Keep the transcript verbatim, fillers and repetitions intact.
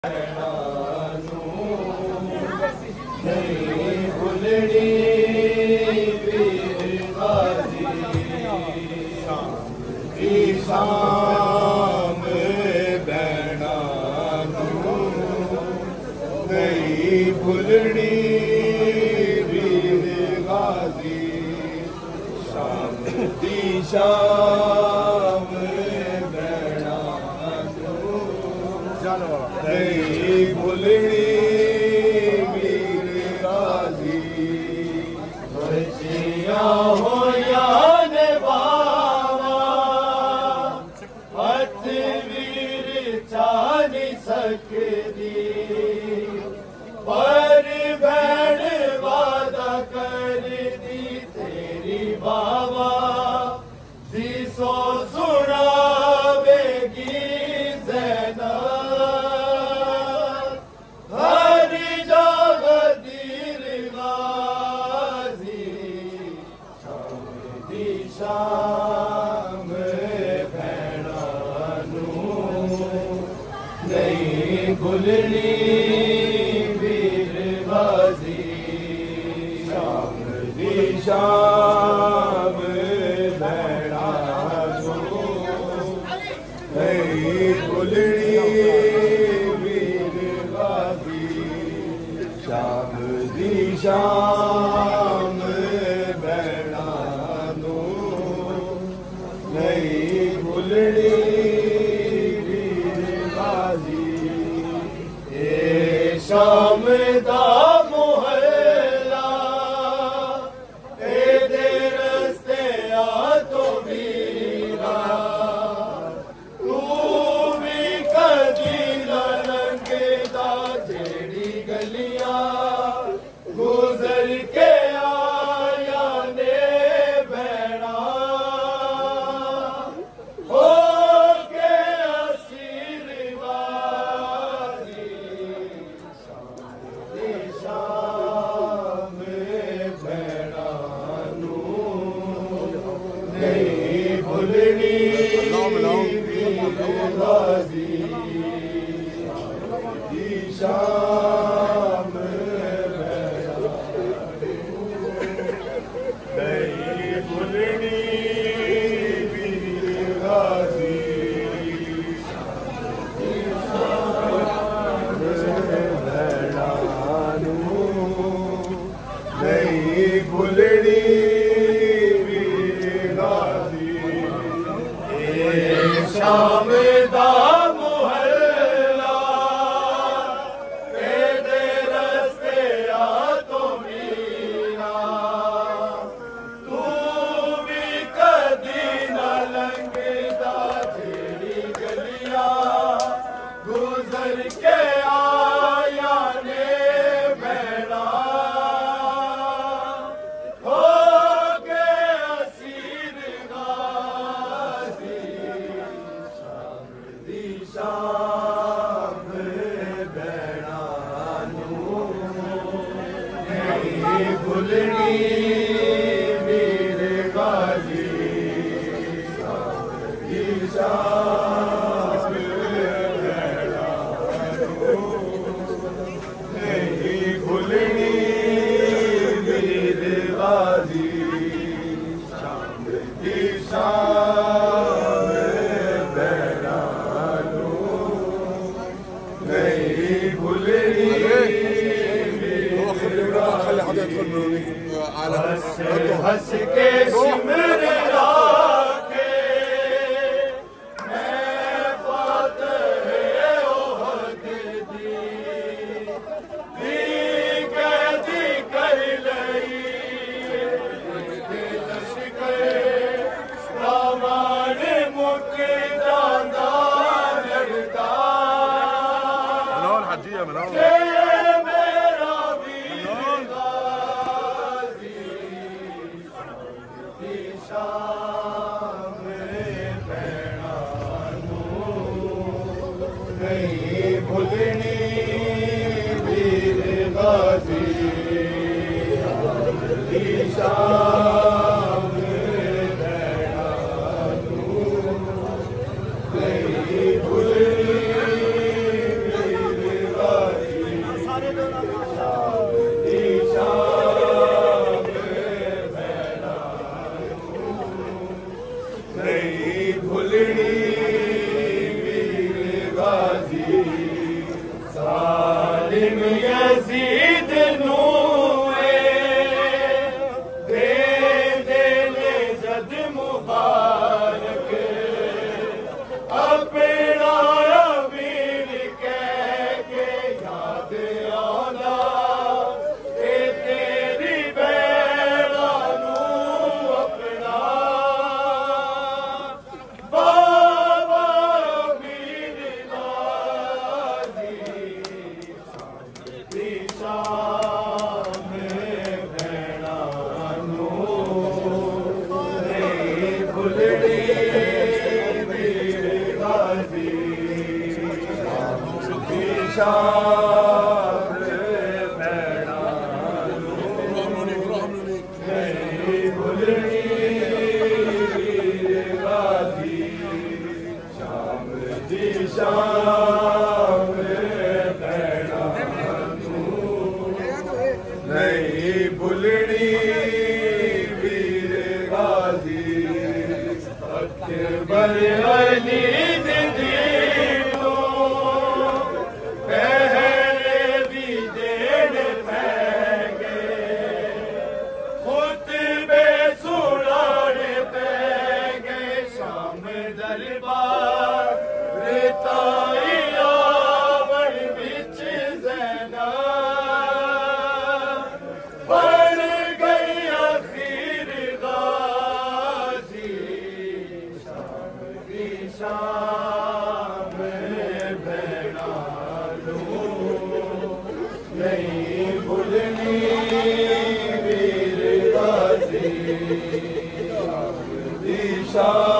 शाम बैना नहीं भुलनी वीर गाजी शाम दी शाम बैना नहीं भुलनी वीर गाजी बचिया हो याद सकदी पर भैन वादा कर दी तेरी बाबा दिसो सुनावेगी ज़ैनब हर जगह दीर गाजी शाम दी शाम भैना नहीं भुलनी वीर गाजी शाम दी शाम भैना नहीं भुलनी वीर गाजी शाम दी शाम भैना नहीं भुलनी शाम दा मोहल्ला तेरे रस्ते आ तो वीरा तू भी कदी न लंघदा जेड़ी गलियां गुजर के आया ने भैना हो के असीर शाम भैना नहीं भुलनी गाजी शाम भैना नहीं भुलनी गाजी नहीं भुलनी वीर गाजी शाम दा मोहल्ला तेरे रस्ते आ तो मीरा तू भी कदी न लंघदा जेड़ी गलियां गुजर के आया ने भैना शाम भैना नहीं भुलनी वीर गाजी शाम भैना नहीं भुलनी वीर गाजी शाम दी शाम भैना नहीं भुलनी हंस हंस के सिमर राखे मैं फातह ओहद दी दी कैदी कर लई लश्कर रामान मुक जांदा लड़दा حجية من أول शाम भैना नहीं भुलनी वीर गाजी शाम भैना नहीं भुलनी सालिम यजीद नूए दे दे ले जद मुबारक अपना अमीर कह के याद आला के तेरी बैरा नू अपना बाबा अमीर नाजी शाम भैणा नू नहीं भुलनी वीर गाजी शाम भैणा नू नहीं भुलनी वीर गाजी शाम दी शाम भैणा नहीं भुलनी वीर गाजी अकबर अली दीदो पहले भी देन पैगे खुतबे सुनाने पैगे शाम दरबार रिताई आवन बिच ज़ैना बन गई आखिर गाजी शाम की शाम भैणा नू नहीं भुलनी वीर गाजी शाम की शाम